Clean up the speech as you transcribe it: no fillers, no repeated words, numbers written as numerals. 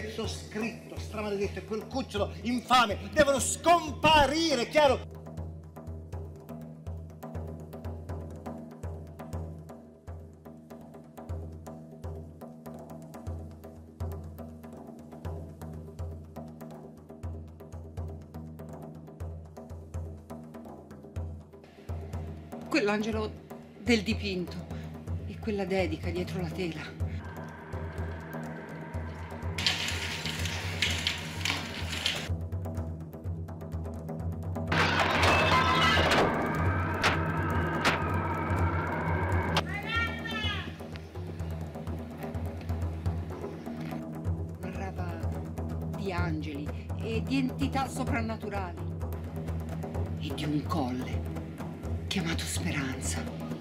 Sto scritto, stramaledetto, e quel cucciolo infame devono scomparire, chiaro? Quell'angelo del dipinto e quella dedica dietro la tela. Parlava di angeli e di entità soprannaturali e di un colle chiamato Speranza.